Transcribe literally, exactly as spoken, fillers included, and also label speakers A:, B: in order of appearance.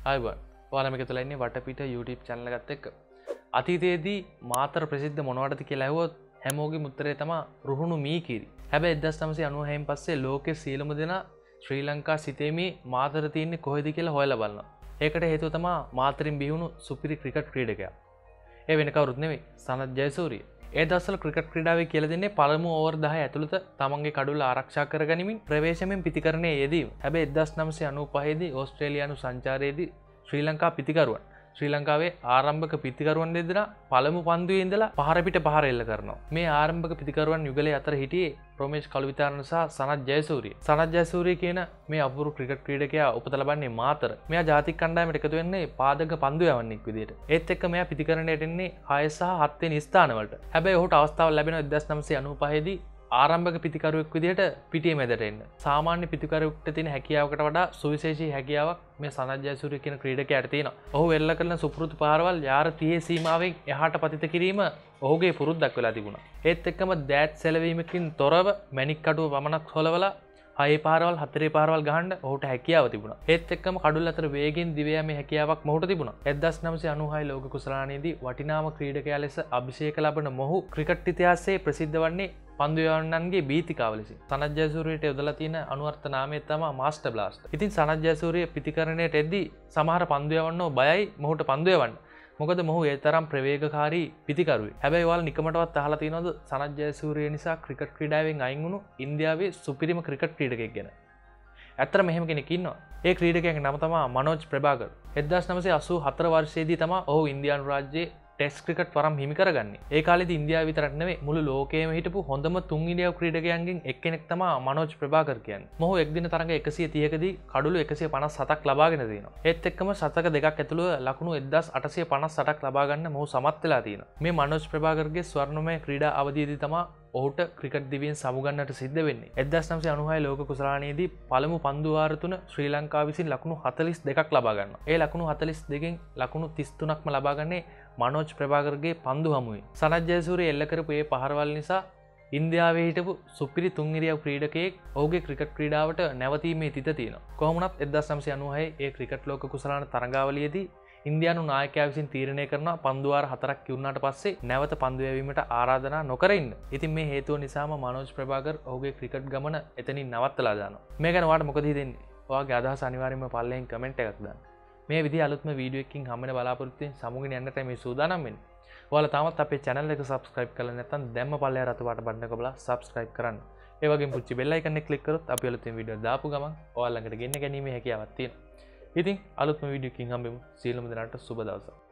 A: ආයුබෝවන්. ඔයාලා මේක තුල ඉන්නේ වටපිට YouTube channel එකත් එක්ක. අතීතයේදී මාතර ප්‍රසිද්ධ මොනවටද කියලා ඇහුවොත් හැමෝගෙම උත්තරේ තමයි රුහුණු මීකිරි. හැබැයි එක්දහස් නවසිය අනූහයෙන් පස්සේ ලෝකේ සියලුම දෙනා ශ්‍රී ලංකා සිතේමී මාතර තියෙන්නේ කොහෙද කියලා හොයලා බලනවා. ඒකට හේතුව තමයි මාතරින් බිහිවුණු සුපිරි ක්‍රිකට් ක්‍රීඩකයා. ඒ වෙන කවුරුත් නෙවෙයි සනත් ජයසූරිය. ඒ දවස්වල ක්‍රිකට් ක්‍රීඩාවේ කියලා දෙන්නේ පළමු ඕවර් දහය ඇතුළත තමන්ගේ කඩුල ආරක්ෂා කරගනිමින් ප්‍රවේශමෙන් පිතිකරණයේ යෙදීම. හැබැයි එක්දහස් නවසිය අනූපහේ දී ඕස්ට්‍රේලියානු සංචාරයේදී ශ්‍රී ලංකා පිතිකරුවන් ශ්‍රී ලංකාවේ ආරම්භක පිතිකරුවන් දෙදෙනා පළමු පන්දුවේ ඉඳලා පහර පිට පහර එල්ල කරනවා. මේ ආරම්භක පිතිකරුවන් යුගලයේ අතර හිටියේ රොමේෂ් කළුවිතාරණ සහ සනත් ජයසූරිය. සනත් ජයසූරිය කියන මේ අපූර්ව ක්‍රිකට් ක්‍රීඩකයා උපත ලබන්නේ මාතර. මෙයා ජාතික කණ්ඩායමට එකතු වෙන්නේ පාදක පන්දු යවන්නෙක් විදියට. ඒත් එක්ක මෙයා පිතිකරණයට එන්නේ හය සහ හත් වෙනි ස්ථානවලට. හැබැයි ඔහුට අවස්ථාවක් ලැබෙනවා එක්දහස් නවසිය අනූපහේ දී ආරම්භක පිතිකරුවෙක් විදිහට පිටියේ මැදට එන්න. සාමාන්‍ය පිතිකරුවෙකුට තියෙන හැකියාවකට වඩා සුවිශේෂී හැකියාවක් මේ සනත් ජයසූරිය කියන ක්‍රීඩකයාට තියෙනවා. ඔහු එල්ල කරන සුපුරුදු පාරවල් යාර තිහේ සීමාවෙන් එහාට පතිත කිරීම ඔහුගේ පුරුද්දක් වෙලා තිබුණා. ඒත් එක්කම දෑත් සැලවීමකින් තොරව මැණික් කඩුව පමණක් හොලවලා හයේ පාරවල් හතරේ පාරවල් ගහන්න ඔහුට හැකියාව තිබුණා. ඒත් එක්කම කඩුල් අතර වේගෙන් දිව යාමේ හැකියාවක් මොහුට තිබුණා. එක්දහස් නවසිය අනූහය ලෝක කුසලානයේදී වටිනාම ක්‍රීඩකයා ලෙස අභිෂේක ලබන මොහු ක්‍රිකට් ඉතිහාසයේ ප්‍රසිද්ධ වන්නේ පන්දු යවන්නන්ගේ බීතිකාව ලෙසින්. සනත් ජයසූරියට යොදලා තියෙන අනුවර්ථ නාමය තමයි මාස්ටර් බ්ලාස්ට්. ඉතින් සනත් ජයසූරිය පිතිකරණයට එද්දී සමහර පන්දු යවන්නෝ බයයි මොහුට පන්දු යවන්න. මොකද මොහු ඒ තරම් ප්‍රවේගකාරී පිතිකරුවෙක්. හැබැයි ඔයාලා නිකමටවත් අහලා තියෙනවද සනත් ජයසූරිය නිසා ක්‍රිකට් ක්‍රීඩාවෙන් අයින් වුණු ඉන්දියාවේ සුපිරිම ක්‍රිකට් ක්‍රීඩකයෙක් ගැන? ඇත්තට මෙහෙම කෙනෙක් ඉන්නවා. ඒ ක්‍රීඩකයාගේ නම තමයි මනෝජ් ප්‍රභාකර්. එක්දහස් නවසිය අසූ හතර වර්ෂයේදී තමයි ඔහු ඉන්දියානු රාජ්‍යයේ ටෙස්ට් ක්‍රිකට් වරම් හිමි කරගන්නේ. ඒ කාලේදී ඉන්දියාව විතරක් නෙවෙයි මුළු ලෝකයේම හිටපු හොඳම තුන් ඉන්දියානු ක්‍රීඩකයන්ගෙන් එක්කෙනෙක් තමයි මනෝජ් ප්‍රභාකර් කියන්නේ. මොහු එක් දින තරඟ එකසිය තිහකදී කඩුළු එකසිය පනස් හතක් ලබාගෙන තියෙනවා. ඒත් එක්කම ශතක දෙකක් ඇතුළුව ලකුණු එක්දහස් අටසිය පනස් අටක් ලබා ගන්න මොහු සමත් වෙලා තියෙනවා. මේ මනෝජ් ප්‍රභාකර්ගේ ස්වර්ණමය ක්‍රීඩා අවධියේදී තමයි ඔහුට ක්‍රිකට් දිවියෙන් සමුගන්නට සිද්ධ වෙන්නේ. එක්දහස් නවසිය අනූහය ලෝක කුසලානයේදී පළමු පන්දු වාර තුන ශ්‍රී ලංකාව විසින් ලකුණු හතළිස් දෙකක් ලබා ගන්නවා. ඒ ලකුණු හතළිස් දෙකෙන් ලකුණු තිස් තුනක්ම ලබා ගන්නේ මනෝජ් ප්‍රභාකර්ගේ පන්දු හමුවේ. සනත් ජයසූරිය එල්ල කරපු ඒ පහරවල් නිසා ඉන්දියාවේ හිටපු සුපිරි තුන් ඉරියව් ක්‍රීඩකයෙක් ඔහුගේ ක්‍රිකට් ක්‍රීඩාවට නැවතීමේ තිත තියෙනවා. කොහොම වුණත් එක්දහස් නවසිය අනූහයේ ඒ ක්‍රිකට් ලෝක කුසලාන තරඟාවලියේදී ඉන්දියානු නායකයා විසින් තීරණය කරනවා පන්දු වාර හතරක් ඉවරනාට පස්සේ නැවත පන්දු යැවීමට ආරාධනා නොකර ඉන්න. ඉතින් මේ හේතුව නිසාම මනෝජ් ප්‍රභාකර් ඔහුගේ ක්‍රිකට් ගමන එතනින් නවත්තලා දානවා. මේ ගැන ඔයාලට මොකද හිතෙන්නේ? ඔයාගේ අදහස අනිවාර්යයෙන්ම පල්ලෙන් කමෙන්ට් එකක් දාන්න. මේ විදිහ අලුත්ම වීඩියෝ එකකින් හම්බෙන බලාපොරොත්තු වෙන සමුගෙන යන්නට මේ සූදානම් වෙන්නේ. ඔයාලා තාමත් අපේ channel එක subscribe කරලා නැත්නම් දැම්ම පල්ලෙහා රතු පාට බටන් එක බලලා subscribe කරන්න. ඒ වගේම පුංචි bell icon එක click කරොත් අපි අලුතින් වීඩියෝ දාපු ගමන් ඔයාලා ළඟට ගෙන්න ගැනීමේ හැකියාවක් තියෙනවා. ඉතින් අලුත්ම වීඩියෝ එකකින් හම්බෙමු. සියලුම දෙනාට සුබ දවසක්.